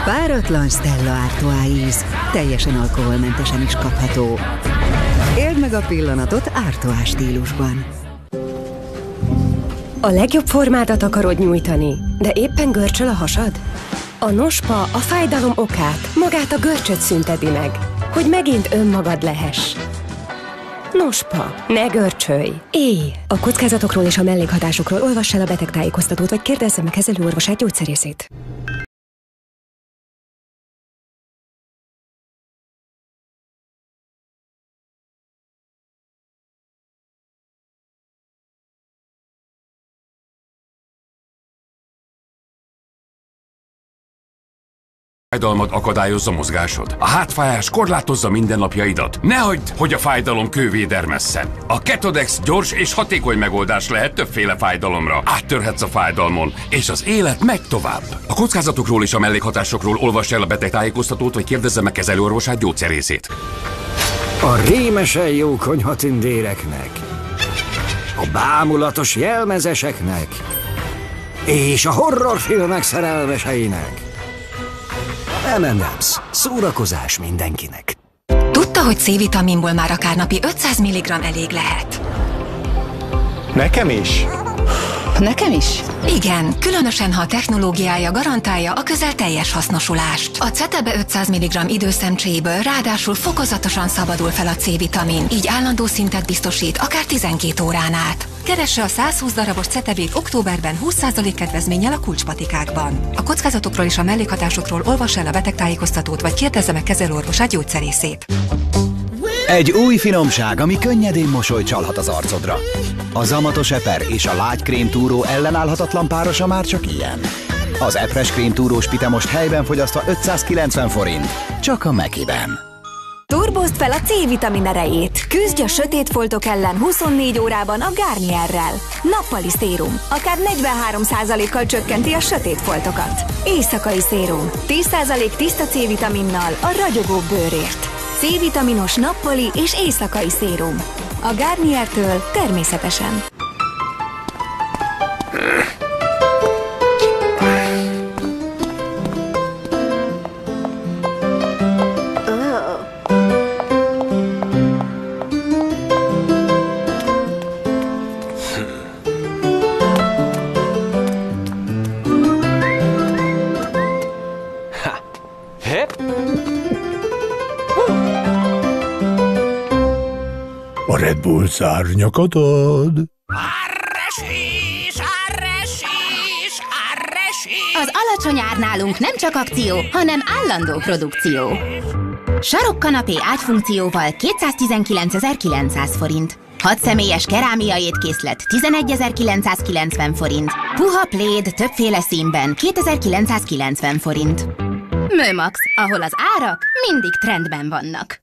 Páratlan Stella Artois íz. Teljesen alkoholmentesen is kapható. Éld meg a pillanatot Artois stílusban. A legjobb formádat akarod nyújtani, de éppen görcsöl a hasad? A Nospa a fájdalom okát, magát a görcsöt szünteti meg, hogy megint önmagad lehess. Nospa, ne görcsölj! Élj! A kockázatokról és a mellékhatásokról olvass el a betegtájékoztatót, vagy kérdezze meg kezelőorvosát, gyógyszerészét. Fájdalmat akadályozza mozgásod. A hátfájás korlátozza mindennapjaidat. Ne hagyd, hogy a fájdalom kővé dermesszen. A Ketodex gyors és hatékony megoldás lehet többféle fájdalomra. Áttörhetsz a fájdalmon, és az élet megy tovább. A kockázatokról és a mellékhatásokról olvass el a betegtájékoztatót, vagy kérdezze meg kezelőorvosát, gyógyszerészét. A rémesen jó konyhatündéreknek, a bámulatos jelmezeseknek és a horrorfilmek szerelmeseinek. M&M's. Szórakozás mindenkinek. Tudta, hogy C-vitaminból már akár napi 500 mg elég lehet? Nekem is? Nekem is? Igen, különösen ha a technológiája garantálja a közel teljes hasznosulást. A Cetebe 500 mg időszemcséjéből ráadásul fokozatosan szabadul fel a C-vitamin, így állandó szintet biztosít akár 12 órán át. Keresse a 120 darabos Cetebét októberben 20% kedvezménnyel a kulcspatikákban. A kockázatokról és a mellékhatásokról olvass el a betegtájékoztatót, vagy kérdezze meg kezelőorvosát, gyógyszerészét. Egy új finomság, ami könnyedén mosolyt csalhat az arcodra. A zamatos eper és a lágy krémtúró ellenállhatatlan párosa már csak ilyen. Az epres krémtúrós pite most helyben fogyasztva 590 forint, csak a Mekiben. Turbozd fel a C-vitamin erejét! Küzdj a sötét foltok ellen 24 órában a Garnierrel. Nappali szérum. Akár 43%-kal csökkenti a sötét foltokat. Éjszakai szérum. 10% tiszta C-vitaminnal a ragyogó bőrért. C-vitaminos nappali és éjszakai szérum. A Garniertől természetesen. A Red Bull szárnyakat ad. Az alacsony ár nálunk nem csak akció, hanem állandó produkció. Sarokkanapé ágyfunkcióval 219.900 forint. 6 személyes kerámia étkészlet 11.990 forint. Puha pléd többféle színben 2.990 forint. Mőmax, ahol az árak mindig trendben vannak.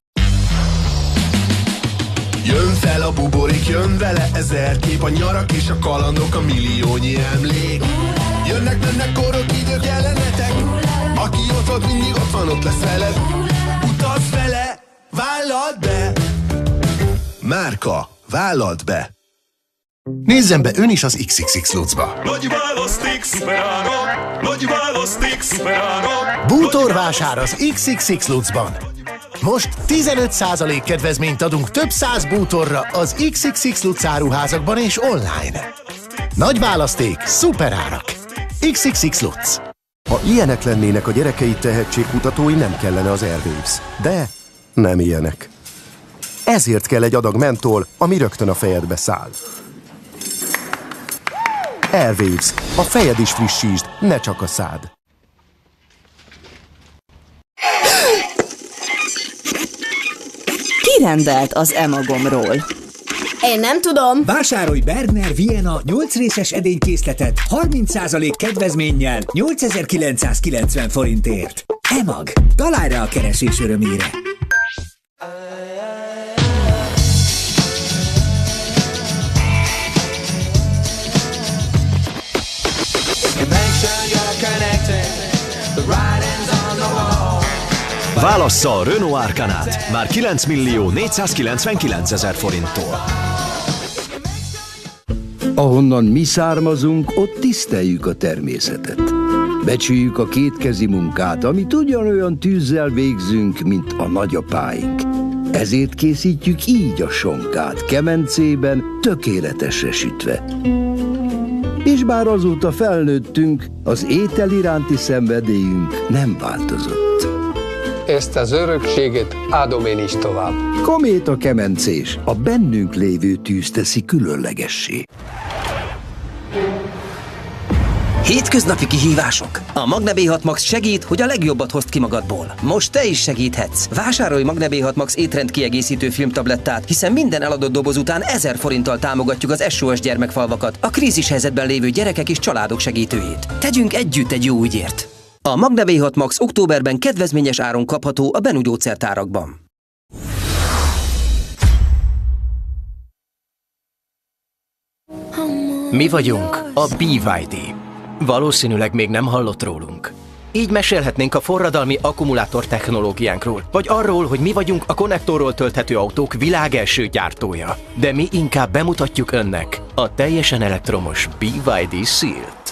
Jön fel a buborék, jön vele 1000 kép, a nyarak és a kalandok, a milliónyi emlék. Jönnek, mennek korok, idők, jelenetek. Aki ott volt, mindig ott van, ott lesz veled. Utazz vele, vállald be. Márka, vállald be. Nézzen be ön is az XXX Lucba. Nagy választék, szuperárak! Nagy választék, szuperárak! Bútorvásár az XXX Lucban. Most 15% kedvezményt adunk több 100 bútorra az XXX Lutz áruházakban és online. Nagy választék, szuperárak. XXX Lutz. Ha ilyenek lennének a gyerekeid tehetségkutatói, nem kellene az Airwaves. De nem ilyenek. Ezért kell egy adag mentol, ami rögtön a fejedbe száll. Airwaves. A fejed is frissítsd, ne csak a szád. Ki rendelt az Emagomról? Én nem tudom. Vásárolj Berner Vienna 8 részes edénykészletet 30% kedvezménnyel 8990 forintért. Emag. Találj rá a keresés örömére. Válassza a Renault Arcanát már 9.499.000 forinttól. Ahonnan mi származunk, ott tiszteljük a természetet. Becsüljük a kétkezi munkát, amit ugyanolyan tűzzel végzünk, mint a nagyapáink. Ezért készítjük így a sonkát, kemencében, tökéletesre sütve. És bár azóta felnőttünk, az étel iránti szenvedélyünk nem változott. Ezt az örökséget adom én is tovább. Kométa kemencés, a bennünk lévő tűz teszi különlegessé. Hétköznapi kihívások. A Magne B6 Max segít, hogy a legjobbat hozd ki magadból. Most te is segíthetsz. Vásárolj Magne B6 Max étrendkiegészítő filmtablettát, hiszen minden eladott doboz után 1000 forinttal támogatjuk az SOS gyermekfalvakat, a krízis helyzetben lévő gyerekek és családok segítőjét. Tegyünk együtt egy jó ügyért. A Magne B6 Max októberben kedvezményes áron kapható a Benu gyógyszertárakban. Mi vagyunk a BYD. Valószínűleg még nem hallott rólunk. Így mesélhetnénk a forradalmi akkumulátor technológiánkról, vagy arról, hogy mi vagyunk a konnektorról tölthető autók világelső gyártója. De mi inkább bemutatjuk önnek a teljesen elektromos BYD Seal-t.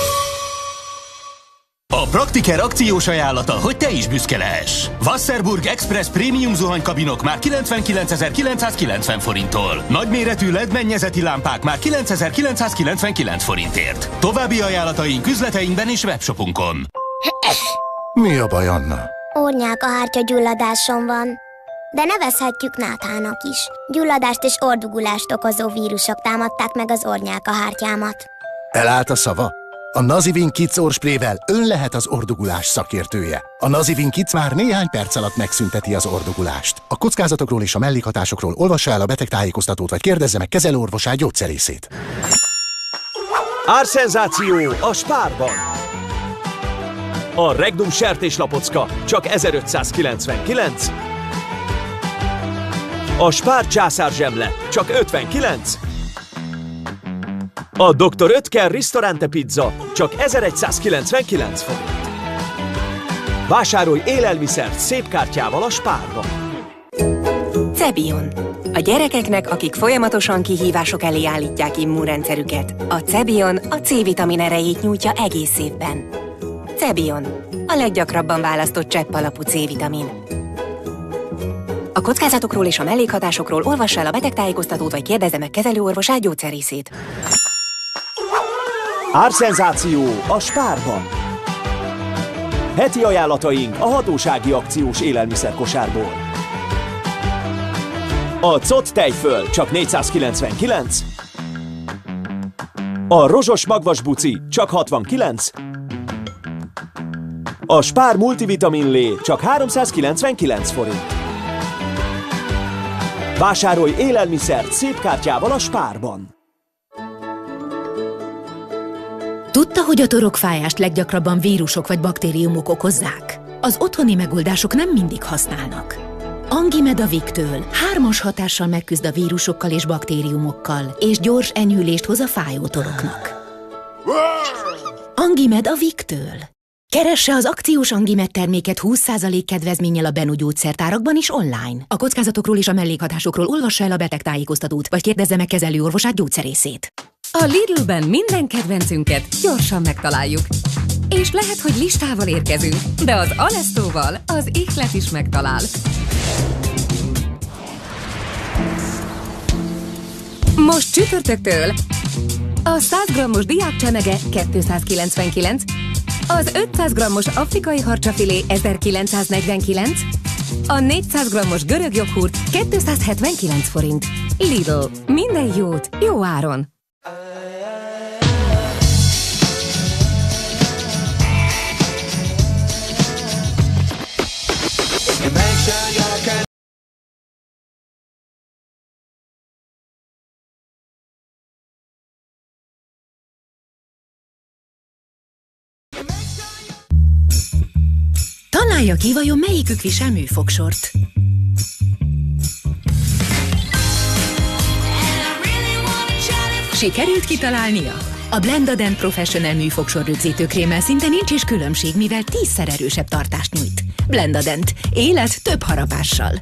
A Praktiker akciós ajánlata, hogy te is büszke lehess. Wasserburg Express Premium zuhanykabinok már 99.990 forinttól. Nagyméretű LED mennyezeti lámpák már 9.999 forintért. További ajánlataink üzleteinkben és webshopunkon. Mi a baj, Anna? Ornyálkahártya gyulladásom van. De nevezhetjük náthának is. Gyulladást és ordugulást okozó vírusok támadták meg az ornyálkahártyámat. Elállt a szava? A Nazivin Kids orrsprével ön lehet az ordugulás szakértője. A Nazivin Kids már néhány perc alatt megszünteti az ordugulást. A kockázatokról és a mellékhatásokról olvassa el a betegtájékoztatót, vagy kérdezze meg kezelőorvosát, gyógyszerészét. Árszenzáció a Spárban! A Regnum sertéslapocka csak 1599, a Spár császárzsemle csak 59, a Dr. Oetker Ristorante pizza csak 1199 forint. Vásárolj élelmiszert szép kártyával a Spárban. Cebion. A gyerekeknek, akik folyamatosan kihívások elé állítják immunrendszerüket, a Cebion a C-vitamin erejét nyújtja egész évben. Cebion. A leggyakrabban választott csepp alapú C-vitamin. A kockázatokról és a mellékhatásokról olvass el a betegtájékoztatót, vagy kérdezze meg kezelőorvosát, gyógyszerészét. Árszenzáció a Spárban! Heti ajánlataink a hatósági akciós élelmiszerkosárból. A Cott tejföl csak 499, a rozsos magvas buci csak 69, a Spár multivitamin lé csak 399 forint. Vásárolj élelmiszert szép kártyával a Spárban. Tudta, hogy a torokfájást leggyakrabban vírusok vagy baktériumok okozzák? Az otthoni megoldások nem mindig használnak. Angimed a Victől 3-as hatással megküzd a vírusokkal és baktériumokkal, és gyors enyhülést hoz a fájó toroknak. Angimed a Victől. Keresse az akciós Angimed terméket 20% kedvezménnyel a Benu gyógyszertárakban is online. A kockázatokról és a mellékhatásokról olvassa el a betegtájékoztatót, vagy kérdezze meg kezelőorvosát, gyógyszerészét. A Lidlben minden kedvencünket gyorsan megtaláljuk. És lehet, hogy listával érkezünk, de az Alestóval az ihlet is megtalál. Most csütörtöktől a 100 g-os diákcsemege 299, az 500 g-os afrikai harcsafilé 1949, a 400 g-os görög joghurt 279 forint. Lidl. Minden jót, jó áron! Találja ki, vajon melyikük visel műfogsort. Sikerült kitalálnia? A Blendadent Professional műfogsor rögzítőkrémmel szinte nincs is különbség, mivel 10-szer erősebb tartást nyújt. Blendadent. Élet több harapással.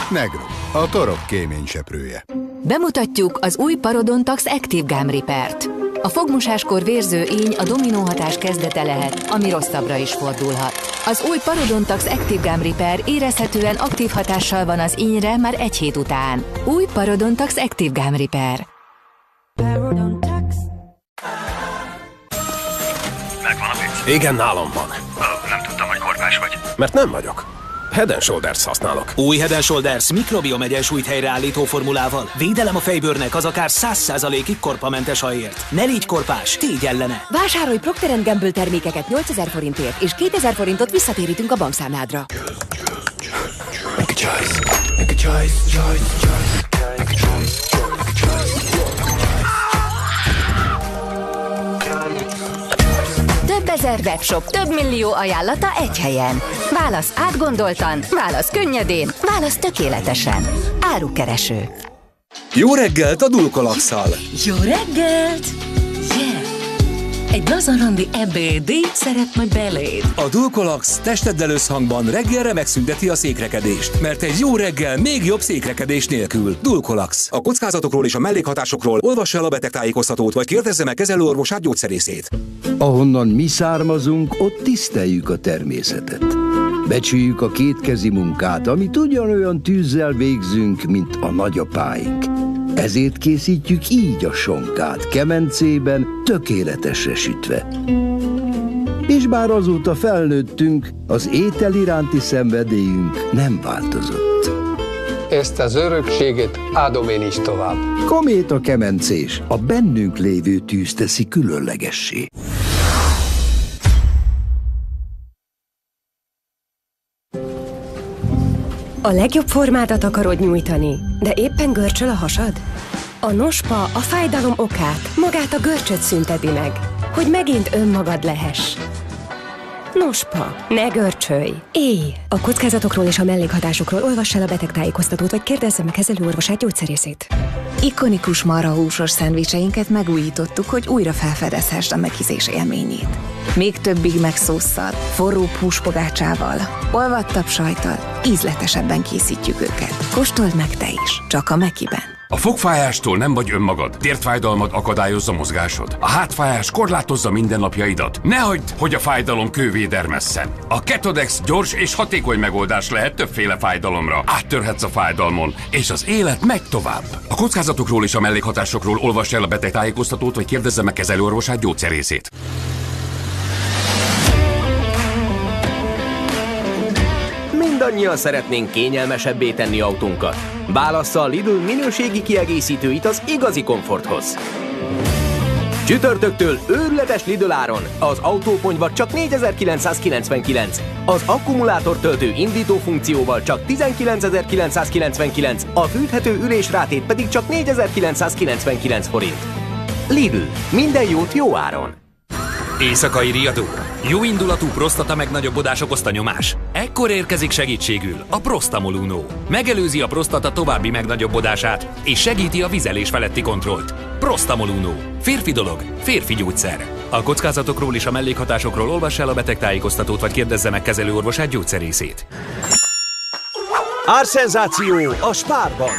Negro, a torok kéményseprője. Bemutatjuk az új Parodontax Active Gum Repair-t. A fogmosáskor vérző íny a dominóhatás kezdete lehet, ami rosszabbra is fordulhat. Az új Parodontax Active Gum Repair érezhetően aktív hatással van az ínyre már 1 hét után. Új Parodontax Active Gum Repair. Megvan a pic? Igen, nálam van. Nem tudtam, hogy korpás vagy. Mert nem vagyok. Head & Shoulders használok. Új Head & Shoulders mikrobiom egyensúlyt helyreállító formulával. Védelem a fejbőrnek az akár 100%-ig korpamentes hajért. Ne légy korpás, tégy ellene. Vásárolj Procter & Gamble termékeket 8000 forintért, és 2000 forintot visszatérítünk a bankszámládra. Make a choice, make a choice, choice. Make a choice, make a choice. Több ezer webshop, több millió ajánlata egy helyen. Válasz átgondoltan, válasz könnyedén, válasz tökéletesen. Árukereső. Jó reggelt a Dulcolax-szal! Jó reggelt! Yeah! Egy lazarandi ebéd, így szeretne beléd. A Dulcolax testeddel összhangban reggelre megszünteti a székrekedést, mert egy jó reggel még jobb székrekedés nélkül. Dulcolax. A kockázatokról és a mellékhatásokról olvassa el a betegtájékoztatót, vagy kérdezze meg kezelőorvosát, gyógyszerészét. Ahonnan mi származunk, ott tiszteljük a természetet. Becsüljük a kétkezi munkát, amit ugyanolyan tűzzel végzünk, mint a nagyapáink. Ezért készítjük így a sonkát, kemencében, tökéletesre sütve. És bár azóta felnőttünk, az étel iránti szenvedélyünk nem változott. Ezt az örökséget adom én is tovább. Kométa kemencés, a bennünk lévő tűz teszi különlegessé. A legjobb formádat akarod nyújtani, de éppen görcsöl a hasad? A Nospa a fájdalom okát, magát a görcsöt szünteti meg, hogy megint önmagad lehess. Nospa, ne görcsölj! Élj! A kockázatokról és a mellékhatásokról olvass el a betegtájékoztatót, vagy kérdezze meg kezelőorvosát, gyógyszerészét. Ikonikus marhahúsos szendvicseinket megújítottuk, hogy újra felfedezhessd a meghízés élményét. Még többig megszósszal, forróbb húspogácsával, olvattabb sajttal, ízletesebben készítjük őket. Kóstold meg te is, csak a Mekiben. A fogfájástól nem vagy önmagad, tértfájdalmad akadályozza mozgásod. A hátfájás korlátozza mindennapjaidat. Ne hagyd, hogy a fájdalom kővé dermesszen. A Ketodex gyors és hatékony megoldás lehet többféle fájdalomra. Áttörhetsz a fájdalmon, és az élet megy tovább. A kockázatokról és a mellékhatásokról olvass el a betegtájékoztatót, vagy kérdezze meg kezelőorvosát, gyógyszerészét. Mindannyian szeretnénk kényelmesebbé tenni autónkat. Válassza a Lidl minőségi kiegészítőit az igazi komforthoz. Csütörtöktől őrületes Lidl áron az autóponyva csak 4999, az akkumulátortöltő indító funkcióval csak 19999, a fűthető ülésrátét pedig csak 4999 forint. Lidl, minden jót jó áron! Éjszakai riadó. Jó indulatú prostata megnagyobbodás okozta nyomás. Ekkor érkezik segítségül a Prostamol Uno. Megelőzi a prostata további megnagyobbodását, és segíti a vizelés feletti kontrollt. Prostamol Uno. Férfi dolog, férfi gyógyszer. A kockázatokról és a mellékhatásokról olvass el a betegtájékoztatót, vagy kérdezze meg kezelőorvosát, gyógyszerészét. Árszenzáció a Spárban!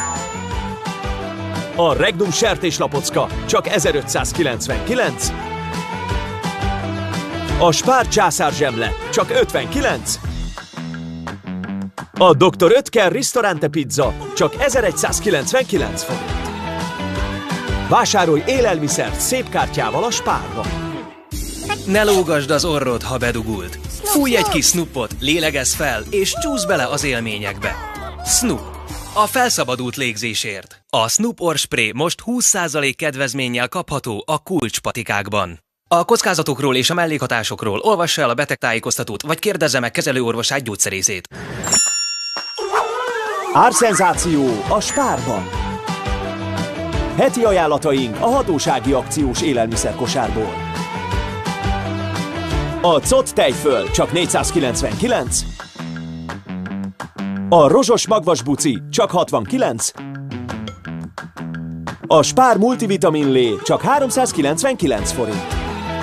A Regnum sertéslapocka csak 1599, a Spár császárzsemle csak 59, a Dr. Oetker Ristorante pizza csak 1199 forint. Vásárolj élelmiszert szép kártyával a Spárban. Ne lógasd az orrod, ha bedugult. Fújj egy kis Snoopot, lélegezz fel, és csúszz bele az élményekbe. Snoop. A felszabadult légzésért. A Snoop orrspray most 20% kedvezménnyel kapható a kulcspatikákban. A kockázatokról és a mellékhatásokról olvassa el a betegtájékoztatót, vagy kérdezze meg kezelőorvosát, gyógyszerészét. Árszenzáció a Spárban! Heti ajánlataink a hatósági akciós élelmiszerkosárból. A Cott tejföl csak 499, a rozsos magvas buci csak 69, a Spár multivitamin lé csak 399 forint.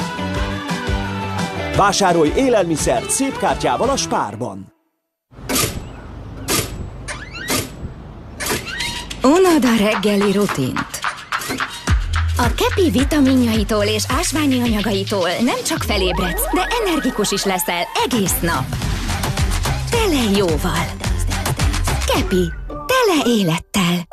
Vásárolj élelmiszert szép kártyával a Spárban. Unod a reggeli rutint. A Kepi vitaminjaitól és ásványi anyagaitól nem csak felébredsz, de energikus is leszel egész nap. Tele jóval. Kepi, tele élettel.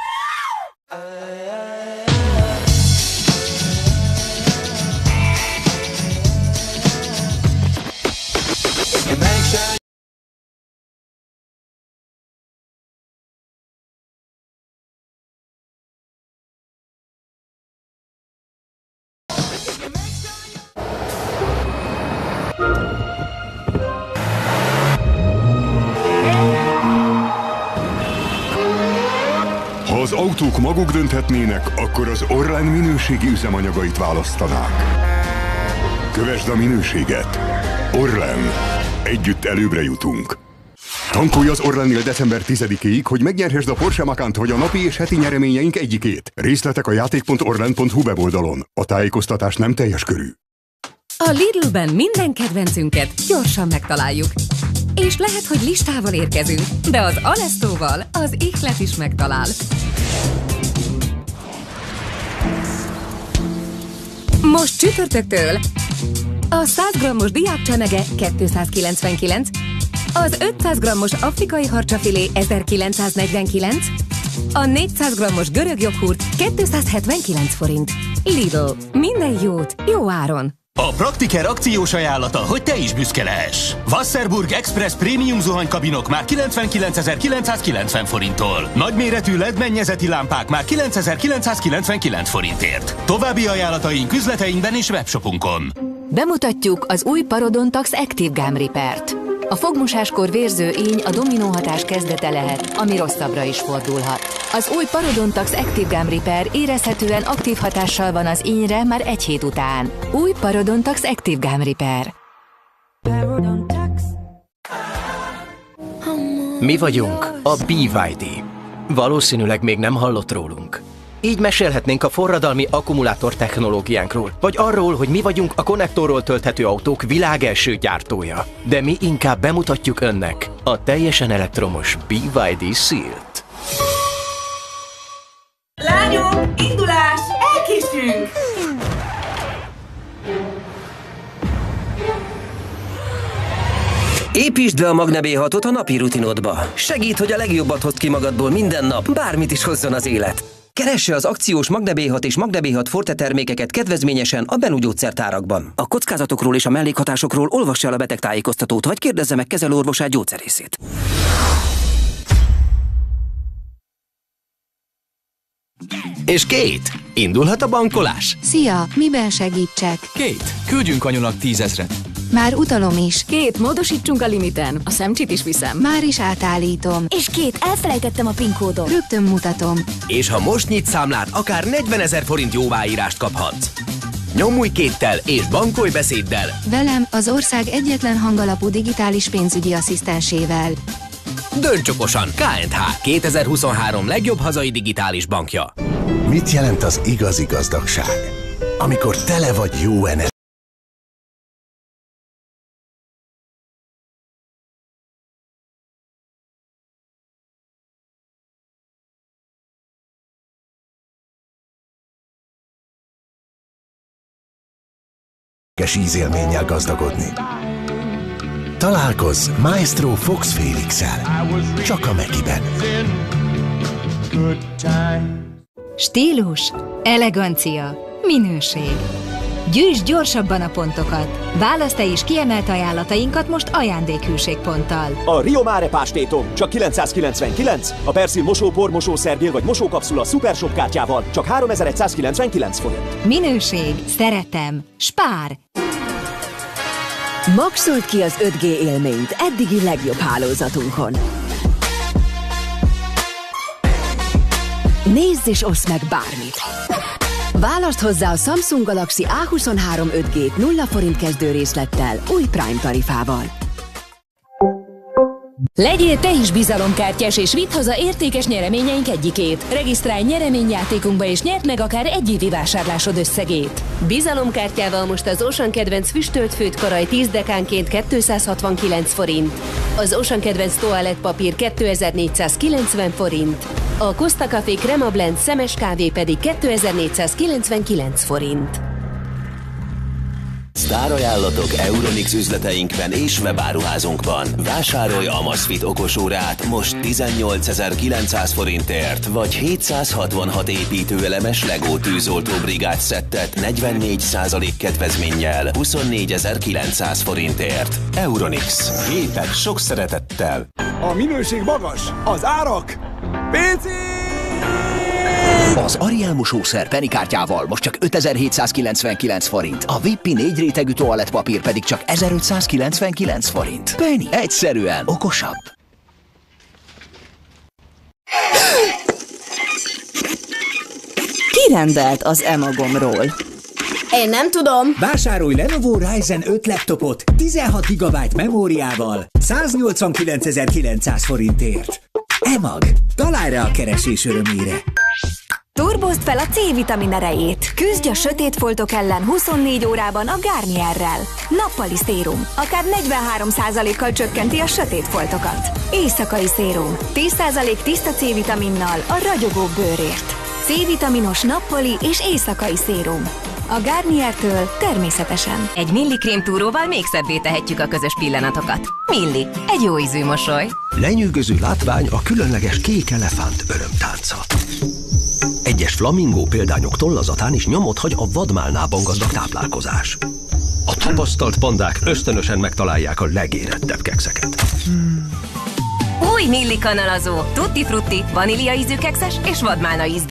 Ha az autók maguk dönthetnének, akkor az Orlen minőségi üzemanyagait választanák. Kövesd a minőséget. Orlen. Együtt előbbre jutunk. Tankolj az Orlennél december 10-ig, hogy megnyerhessd a Porsche Macant vagy a napi és heti nyereményeink egyikét. Részletek a játék.orlen.hu weboldalon. A tájékoztatás nem teljes körű. A Lidlben minden kedvencünket gyorsan megtaláljuk. És lehet, hogy listával érkezünk, de az Alestóval az ihlet is megtalál. Most csütörtöktől a 100 g-os diákcsemege 299, az 500 g-os afrikai harcsafilé 1949, a 400 g-os görög joghurt 279 forint. Lidl. Minden jót, jó áron. A Praktiker akciós ajánlata, hogy te is büszke lehess. Wasserburg Express Premium zuhanykabinok már 99.990 forinttól. Nagyméretű LED mennyezeti lámpák már 9.999 forintért. További ajánlataink üzleteinkben és webshopunkon. Bemutatjuk az új Parodontax Active Gum Repair-t. A fogmosáskor vérző ény a dominóhatás kezdete lehet, ami rosszabbra is fordulhat. Az új Parodontax Active Gum Repair érezhetően aktív hatással van az ényre már egy hét után. Új Parodontax Active Gum Repair. Mi vagyunk a BYD. Valószínűleg még nem hallott rólunk. Így mesélhetnénk a forradalmi akkumulátor technológiánkról, vagy arról, hogy mi vagyunk a konnektorról tölthető autók világelső gyártója. De mi inkább bemutatjuk önnek a teljesen elektromos BYD Seal-t. Lányok, indulás! Elkésünk! Építsd be a Magne B6-ot a napi rutinodba. Segít, hogy a legjobbat hozd ki magadból minden nap, bármit is hozzon az élet. Keresse az akciós Magne B6 és Magne B6 Forte termékeket kedvezményesen a Benu gyógyszertárakban. A kockázatokról és a mellékhatásokról olvassa el a betegtájékoztatót, vagy kérdezze meg kezelőorvosát, gyógyszerészét. És Kate, indulhat a bankolás? Szia, miben segítsek? Kate, küldjünk anyunak 10 000-et. Már utalom is. Kate, módosítsunk a limiten. A szemcsit is viszem. Már is átállítom. És Kate, elfelejtettem a PIN kódot. Rögtön mutatom. És ha most nyitsz számlát, akár 40 000 forint jóváírást kaphatsz. Nyomulj Kate-tel és bankolj beszéddel. Velem, az ország egyetlen hangalapú digitális pénzügyi asszisztensével. Dönts okosan, K&H 2023 legjobb hazai digitális bankja. Mit jelent az igazi gazdagság? Amikor tele vagy jó energiával, ízélménnyel gazdagodni. Találkozz Maestro Fox Félix-el. Csak a Mekiben. Stílus, elegancia, minőség. Gyűjtsd gyorsabban a pontokat. Válaszd te is kiemelt ajánlatainkat most ajándékhűségponttal. A Rio Mare pástétom csak 999, a Persil mosópor, mosószergél vagy mosókapszula Super Shop kártyával csak 3199 forint. Minőség, szeretem, spár! Maxold ki az 5G élményt eddigi legjobb hálózatunkon. Nézz és oszd meg bármit! Válaszd hozzá a Samsung Galaxy A23 5G-t 0 forint kezdő részlettel, új Prime tarifával. Legyél te is bizalomkártyás, és vidd haza értékes nyereményeink egyikét. Regisztrálj nyereményjátékunkba, és nyerd meg akár egy évi vásárlásod összegét. Bizalomkártyával most az Ocean Kedvenc füstölt főtkaraj 10 dekánként 269 forint. Az Ocean Kedvenc toalettpapír 2490 forint. A Costa Café Crema Blend szemes kávé pedig 2499 forint. Sztárajánlatok Euromix üzleteinkben és webáruházunkban. Vásárolj Amazfit okosórát most 18.900 forintért, vagy 766 építőelemes Lego tűzoltó brigád szettet 44% kedvezménnyel 24.900 forintért. Euromix. Gépek sok szeretettel. A minőség magas, az árak pici! Az Ariel mosószer Penny kártyával most csak 5799 forint. A Vippi 4 rétegű toalettpapír pedig csak 1599 forint. Penny, egyszerűen okosabb. Ki rendelt az Emagomról? Én nem tudom. Vásárolj Lenovo Ryzen 5 laptopot 16 GB memóriával 189.900 forintért. Emag. Találj rá a keresés örömére. Turbózd fel a C-vitamin erejét. Küzdj a sötét foltok ellen 24 órában a Garnierrel. Nappali szérum. Akár 43%-kal csökkenti a sötét foltokat. Éjszakai szérum. 10% tiszta C-vitaminnal a ragyogó bőrért. C-vitaminos nappali és éjszakai szérum. A Garniertől természetesen. Egy Milli krémtúróval még szebbé tehetjük a közös pillanatokat. Milli, egy jó ízű mosoly. Lenyűgöző látvány a különleges kék elefánt örömtánca. Egyes flamingó példányok tollazatán is nyomot hagy a vadmálnában gazdag táplálkozás. A tapasztalt pandák ösztönösen megtalálják a legérettebb kekszeket. Új Milli kanalazó, tutti frutti, vanília ízű kekszes és vadmálna íz.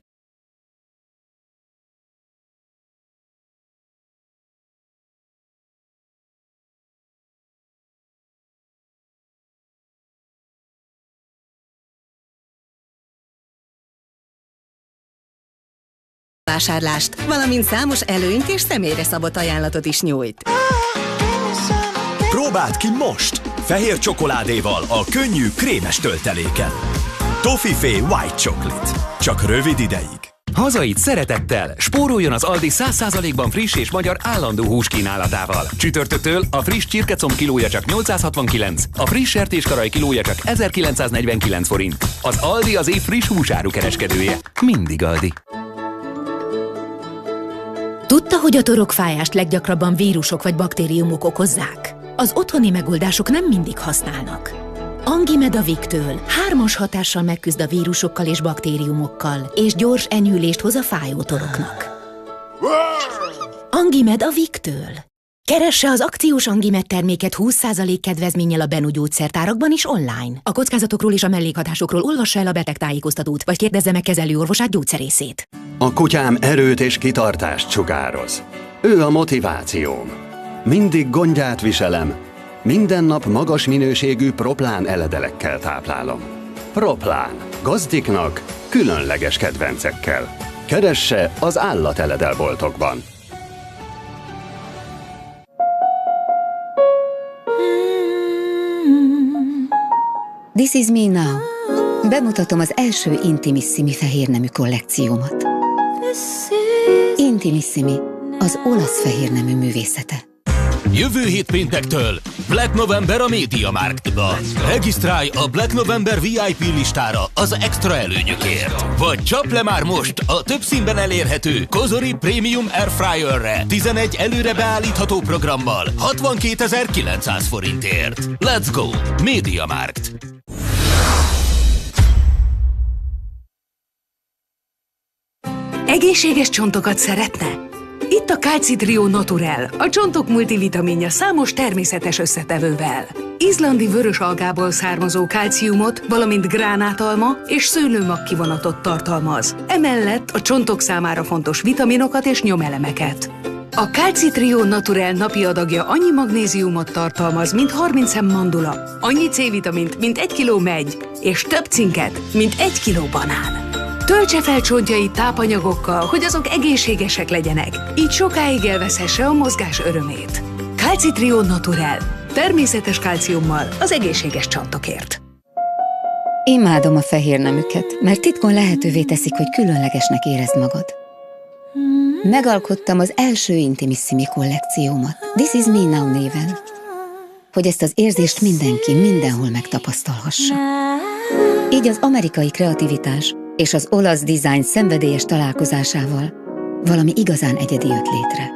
Vásárlást, valamint számos előnyt és személyre szabott ajánlatot is nyújt. Próbáld ki most! Fehér csokoládéval a könnyű, krémes tölteléken. Toffifee White Chocolate. Csak rövid ideig. Hazait szeretettel! Spóroljon az Aldi 100%-ban friss és magyar állandó hús kínálatával. Csütörtöktől a friss csirkecomb kilója csak 869, a friss sertéskaraj kilója csak 1949 forint. Az Aldi az év friss húsáru kereskedője. Mindig Aldi. Tudta, hogy a torokfájást leggyakrabban vírusok vagy baktériumok okozzák? Az otthoni megoldások nem mindig használnak. Angimed a Victől 3-as hatással megküzd a vírusokkal és baktériumokkal, és gyors enyhülést hoz a fájó toroknak. Angimed a Victől. Keresse az akciós Angimed terméket 20% kedvezménnyel a Benu gyógyszertárakban is online. A kockázatokról és a mellékhatásokról olvassa el a betegtájékoztatót, vagy kérdezze meg kezelőorvosát, gyógyszerészét. A kutyám erőt és kitartást sugároz. Ő a motivációm. Mindig gondját viselem. Minden nap magas minőségű Proplán eledelekkel táplálom. Proplán. Gazdiknak, különleges kedvencekkel. Keresse az állateledelboltokban. This is me now. Bemutatom az első Intimissimi fehérnemű kollekciómat. Intimissimi, az olasz fehérnemű művészete. Jövő hét péntektől Black November a MediaMarktba. Regisztrálj a Black November VIP listára az extra előnyökért. Vagy csap le már most a több színben elérhető Kozori Premium Airfryerre 11 előre beállítható programmal 62.900 forintért. Let's go! MediaMarkt. Egészséges csontokat szeretne? Itt a Calci Trio Naturel, a csontok multivitaminja számos természetes összetevővel. Izlandi vörösalgából származó kalciumot, valamint gránátalma és szőlőmag kivonatot tartalmaz. Emellett a csontok számára fontos vitaminokat és nyomelemeket. A Calci Trio Naturel napi adagja annyi magnéziumot tartalmaz, mint 30 g mandula, annyi C-vitamint, mint 1 kg megy, és több cinket, mint 1 kg banán. Töltse fel csontjait tápanyagokkal, hogy azok egészségesek legyenek, így sokáig élvezhesse a mozgás örömét. Calci Trio Naturel. Természetes kalciummal az egészséges csontokért. Imádom a fehérnemüket, mert titkon lehetővé teszik, hogy különlegesnek érezd magad. Megalkottam az első Intimissimi kollekciómat, This is me now néven, hogy ezt az érzést mindenki, mindenhol megtapasztalhassa. Így az amerikai kreativitás és az olasz dizájn szenvedélyes találkozásával valami igazán egyedi jött létre.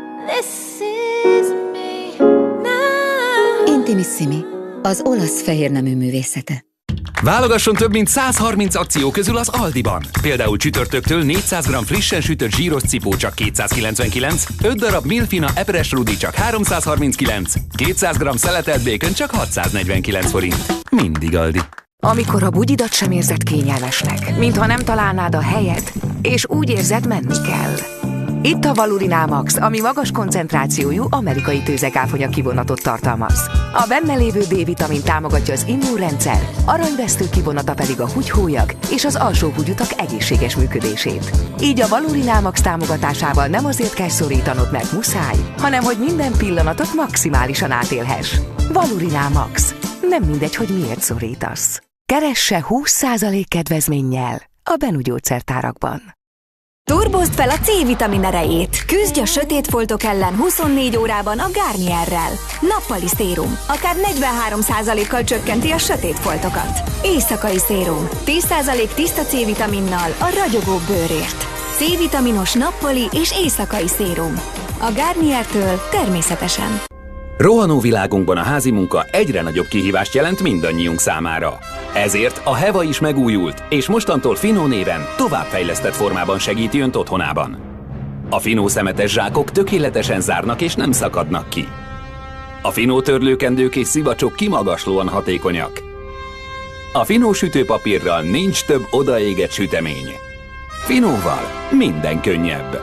Intimissimi, az olasz fehérnemű művészete. Válogasson több mint 130 akció közül az Aldiban. Például csütörtöktől 400 g frissen sütött zsíros cipó csak 299, 5 darab Milfina Epres Rudi csak 339, 200 g szeletelt bacon csak 649 forint. Mindig Aldi. Amikor a bugyidat sem érzed kényelmesnek, mintha nem találnád a helyet, és úgy érzed, menni kell. Itt a Valurinál Max, ami magas koncentrációjú amerikai tőzegáfonya kivonatot tartalmaz. A benne lévő D-vitamin támogatja az immunrendszer, aranyvesztő kivonata pedig a húgyhólyag és az alsó húgyutak egészséges működését. Így a Valurinál Max támogatásával nem azért kell szorítanod, mert muszáj, hanem hogy minden pillanatot maximálisan átélhess. Valurinál Max. Nem mindegy, hogy miért szorítasz. Keresse 20% kedvezménnyel a Benu gyógyszertárakban. Turbozd fel a C-vitamin erejét! Küzdj a sötét foltok ellen 24 órában a Garnierrel. Nappali szérum. Akár 43%-kal csökkenti a sötét foltokat. Éjszakai szérum. 10% tiszta C-vitaminnal a ragyogó bőrért. C-vitaminos nappali és éjszakai szérum. A Garniertől természetesen. Rohanó világunkban a házi munka egyre nagyobb kihívást jelent mindannyiunk számára. Ezért a Heva is megújult, és mostantól Fino néven továbbfejlesztett formában segíti Önt otthonában. A Fino szemetes zsákok tökéletesen zárnak és nem szakadnak ki. A Fino törlőkendők és szivacsok kimagaslóan hatékonyak. A Fino sütőpapírral nincs több odaégett sütemény. Finóval minden könnyebb.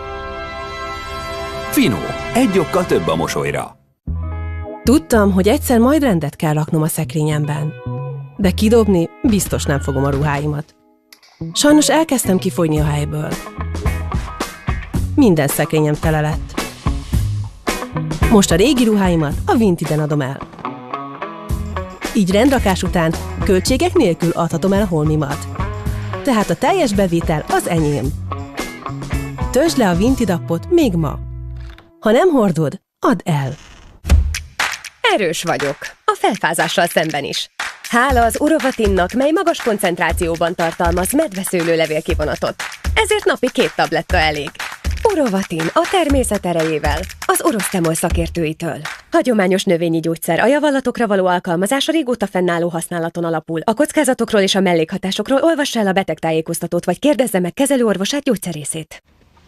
Fino, egy okkal több a mosolyra. Tudtam, hogy egyszer majd rendet kell raknom a szekrényemben. De kidobni biztos nem fogom a ruháimat. Sajnos elkezdtem kifogyni a helyből. Minden szekrényem tele lett. Most a régi ruháimat a Vintiden adom el. Így rendrakás után költségek nélkül adhatom el holmimat. Tehát a teljes bevétel az enyém. Töltsd le a Vinted appot még ma. Ha nem hordod, add el. Erős vagyok, a felfázással szemben is. Hála az Orovatinnak, mely magas koncentrációban tartalmaz medveszőlőlevél kivonatot. Ezért napi 2 tabletta elég. Orovatin a természet erejével, az Orostemol szakértőitől. Hagyományos növényi gyógyszer, a javallatokra való alkalmazása régóta fennálló használaton alapul. A kockázatokról és a mellékhatásokról olvassa el a betegtájékoztatót, vagy kérdezze meg kezelőorvosát, gyógyszerészét.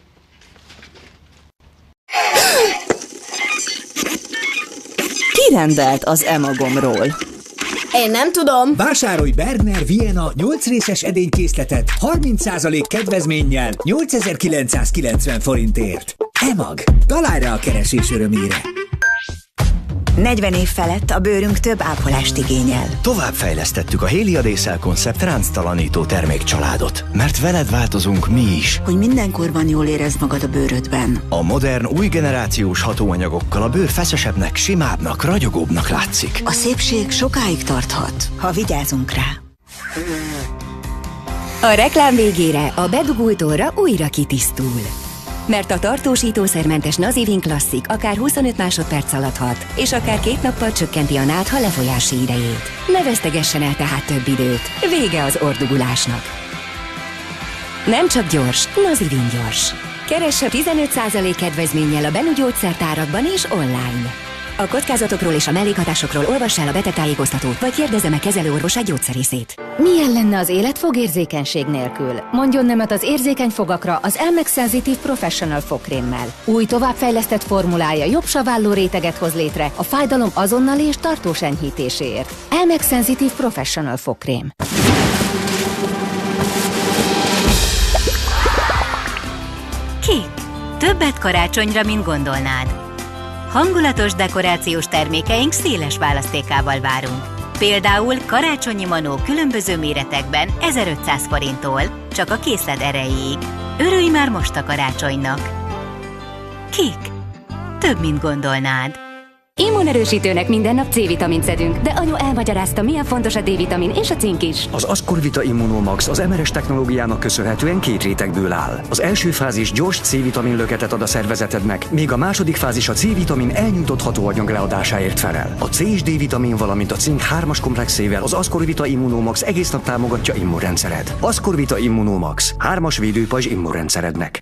Ki rendelt az Emagomról? Én nem tudom. Vásárolj Berner Vienna 8 részes edénykészletet 30% kedvezménnyel 8990 forintért. Emag. Találj rá a keresés örömére. 40 év felett a bőrünk több ápolást igényel. Továbbfejlesztettük a Hélia Dészel Concept ránctalanító termékcsaládot, mert veled változunk mi is. Hogy mindenkorban jól érezd magad a bőrödben. A modern, új generációs hatóanyagokkal a bőr feszesebbnek, simábbnak, ragyogóbbnak látszik. A szépség sokáig tarthat, ha vigyázunk rá. A reklám végére a bedugult orra újra kitisztul. Mert a tartósítószermentes Nazivin Classic akár 25 másodperc alatt hat, és akár 2 nappal csökkenti a nátha lefolyási idejét. Ne vesztegessen el tehát több időt. Vége az ordugulásnak. Nem csak gyors, Nazivin gyors. Keresse 15% kedvezménnyel a Benu gyógyszertárakban és online. A kockázatokról és a mellékhatásokról olvass el a betegtájékoztatót, vagy kérdezze meg kezelőorvosát, gyógyszerészét. Milyen lenne az élet fogérzékenység nélkül? Mondjon nemet az érzékeny fogakra az Elmex Sensitive Professional fogkrémmel. Új továbbfejlesztett formulája jobb saválló réteget hoz létre a fájdalom azonnali és tartós enyhítéséért. Elmex Sensitive Professional fogkrém. Kék. Többet karácsonyra, mint gondolnád. Hangulatos dekorációs termékeink széles választékával várunk. Például karácsonyi manó különböző méretekben 1500 forinttól, csak a készlet erejéig. Örülj már most a karácsonynak! Kék. Több, mint gondolnád. Immunerősítőnek minden nap C-vitamint szedünk, de anyu elmagyarázta, milyen fontos a D-vitamin és a cink is. Az Ascorvita Immunomax az MRS technológiának köszönhetően 2 rétegből áll. Az első fázis gyors C-vitamin löketet ad a szervezetednek, míg a második fázis a C-vitamin elnyújtott hatóanyag leadásáért felel. A C és D-vitamin, valamint a cink 3-as komplexével az Ascorvita Immunomax egész nap támogatja immunrendszered. Ascorvita Immunomax, 3-as védőpajzs immunrendszerednek.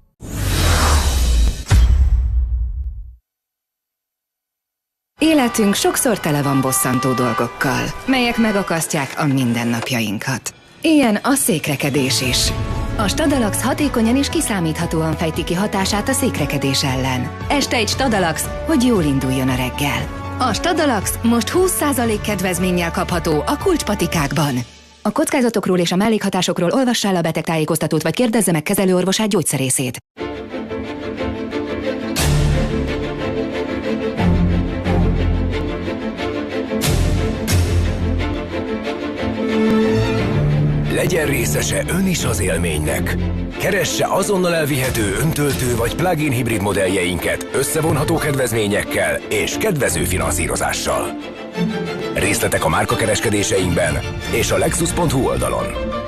Életünk sokszor tele van bosszantó dolgokkal, melyek megakasztják a mindennapjainkat. Ilyen a székrekedés is. A Stadalax hatékonyan és kiszámíthatóan fejti ki hatását a székrekedés ellen. Este egy Stadalax, hogy jól induljon a reggel. A Stadalax most 20% kedvezménnyel kapható a kulcspatikákban. A kockázatokról és a mellékhatásokról olvassa el a betegtájékoztatót, vagy kérdezze meg kezelőorvosát, gyógyszerészét. Legyen részese ön is az élménynek. Keresse azonnal elvihető öntöltő vagy plug-in hibrid modelljeinket összevonható kedvezményekkel és kedvező finanszírozással. Részletek a márkakereskedéseinkben és a lexus.hu oldalon.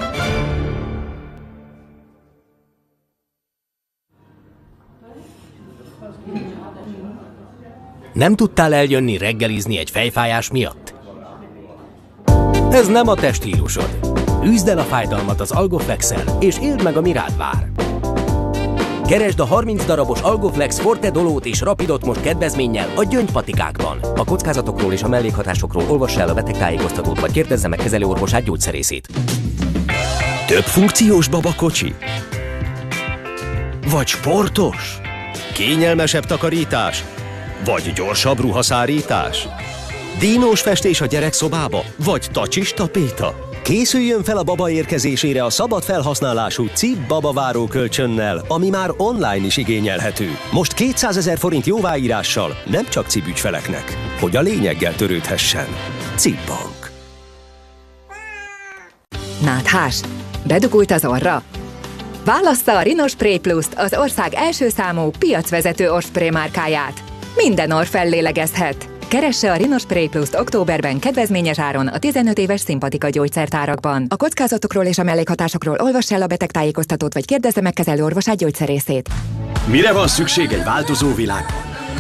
Nem tudtál eljönni reggelizni egy fejfájás miatt? Ez nem a te stílusod. Üzd el a fájdalmat az Algoflex-el, és éld meg, ami rád vár. Keresd a 30 darabos Algoflex Forte Dolót és Rapidot most kedvezménnyel a gyöngypatikákban. A kockázatokról és a mellékhatásokról olvassa el a betegtájékoztatót, vagy kérdezze meg kezelőorvosát, gyógyszerészét. Több funkciós babakocsi? Vagy sportos? Kényelmesebb takarítás? Vagy gyorsabb ruhaszárítás? Dínós festés a gyerekszobába? Vagy tacsis tapéta? Készüljön fel a baba érkezésére a szabad felhasználású CIP babaváró kölcsönnel, ami már online is igényelhető. Most 200 000 forint jóváírással, nem csak CIP ügyfeleknek, hogy a lényeggel törődhessen. CIP Bank. Náthás, bedugult az orra? Válassza a Rhinospray Plus-t, az ország első számú piacvezető orrspray márkáját. Minden orr fellélegezhet. Keresse a Rhinospray Plus-t októberben kedvezményes áron a 15 éves Sympatica gyógyszertárakban. A kockázatokról és a mellékhatásokról olvassa el a betegtájékoztatót, vagy kérdezze meg kezelőorvosát, gyógyszerészét. Mire van szükség egy változó világban?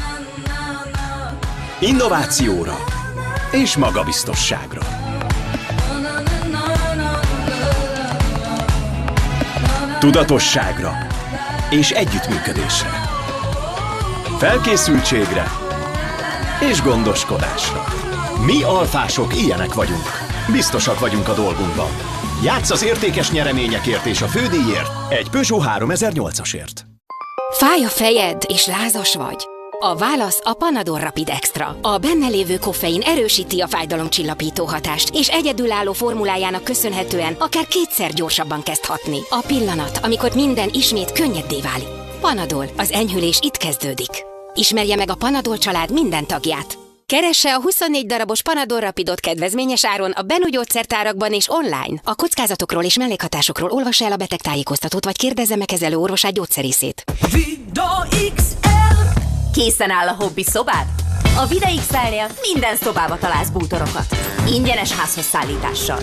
Innovációra és magabiztosságra. Tudatosságra és együttműködésre. Felkészültségre és gondoskodásra. Mi alfások ilyenek vagyunk. Biztosak vagyunk a dolgunkban. Játsz az értékes nyereményekért és a fődíjért egy Peugeot 3008-asért. Fáj a fejed és lázas vagy? A válasz a Panadol Rapid Extra. A benne lévő koffein erősíti a fájdalomcsillapító hatást, és egyedülálló formulájának köszönhetően akár 2-szer gyorsabban kezd hatni. A pillanat, amikor minden ismét könnyeddé válik. Panadol, az enyhülés itt kezdődik. Ismerje meg a Panadol család minden tagját. Keresse a 24 darabos Panadol Rapidot kedvezményes áron a Benu gyógyszertárakban és online. A kockázatokról és mellékhatásokról olvassa el a betegtájékoztatót, vagy kérdezze meg kezelőorvosát, gyógyszerészét. Vida XL! Készen áll a hobbi szobád? A Vida XL-nél minden szobába találsz bútorokat. Ingyenes házhoz szállítással.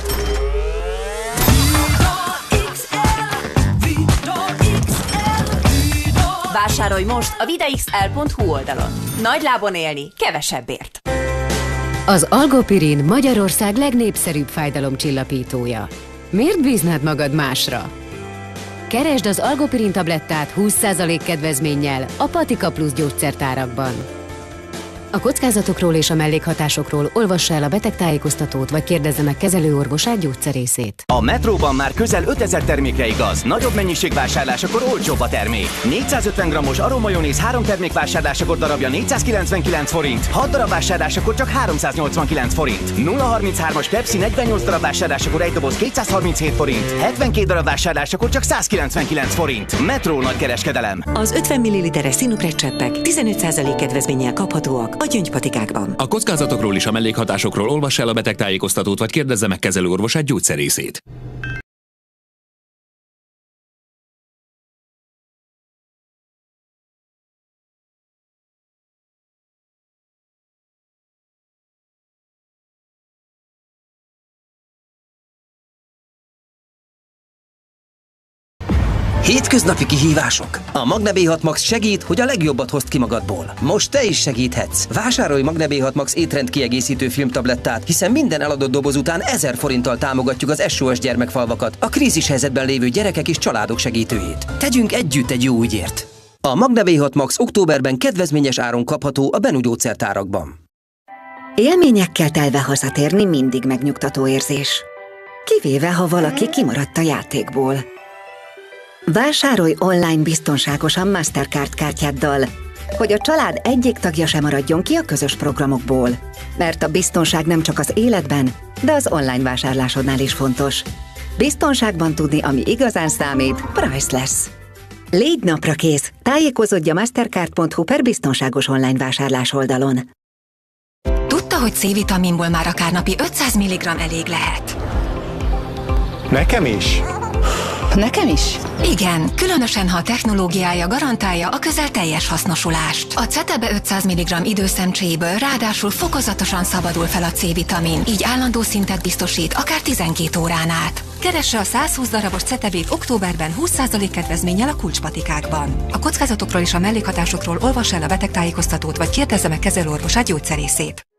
Vásárolj most a vidaxl.hu oldalon. Nagy lábon élni, kevesebbért. Az Algopirin Magyarország legnépszerűbb fájdalomcsillapítója. Miért bíznád magad másra? Keresd az Algopirin tablettát 20% kedvezménnyel a Patika Plus gyógyszertárakban. A kockázatokról és a mellékhatásokról olvassa el a betegtájékoztatót, vagy kérdezze meg kezelőorvosát, gyógyszerészét. A Metróban már közel 5000 termékre igaz. Nagyobb mennyiségvásárlásakor olcsóbb a termék. 450 g-os aromajonéz 3 termék vásárlásakor darabja 499 forint. 6 darab vásárlásakor csak 389 forint. 033-as Pepsi 48 darab vásárlásakor egy doboz 237 forint. 72 darab vásárlásakor csak 199 forint. Metró nagykereskedelem. Az 50 ml-es Sinopret cseppek 15% kedvezménnyel kaphatóak a gyöngypatikákban. A kockázatokról és a mellékhatásokról olvassa el a betegtájékoztatót, vagy kérdezze meg kezelőorvosát, gyógyszerészét. Hétköznapi kihívások? A Magne B6 Max segít, hogy a legjobbat hozd ki magadból. Most te is segíthetsz. Vásárolj Magne B6 Max étrendkiegészítő filmtablettát, hiszen minden eladott doboz után 1000 forinttal támogatjuk az SOS gyermekfalvakat, a krízis helyzetben lévő gyerekek és családok segítőjét. Tegyünk együtt egy jó ügyért. A Magne B6 Max októberben kedvezményes áron kapható a Benu gyógyszertárakban. Élményekkel telve hazatérni mindig megnyugtató érzés. Kivéve, ha valaki kimaradt a játékból. Vásárolj online biztonságosan Mastercard kártyáddal, hogy a család egyik tagja sem maradjon ki a közös programokból. Mert a biztonság nem csak az életben, de az online vásárlásodnál is fontos. Biztonságban tudni, ami igazán számít, Priceless. Légy naprakész! Tájékozódj a mastercard.hu/biztonságos online vásárlás oldalon. Tudta, hogy C-vitaminból már akár napi 500 mg elég lehet? Nekem is? Nekem is? Igen, különösen, ha a technológiája garantálja a közel teljes hasznosulást. A Cetebe 500 mg időszemcséjéből ráadásul fokozatosan szabadul fel a C-vitamin, így állandó szintet biztosít akár 12 órán át. Keresse a 120 darabos Cetebét októberben 20% kedvezménnyel a kulcspatikákban. A kockázatokról és a mellékhatásokról olvassa el a betegtájékoztatót, vagy kérdezze meg kezelőorvosát, gyógyszerészét.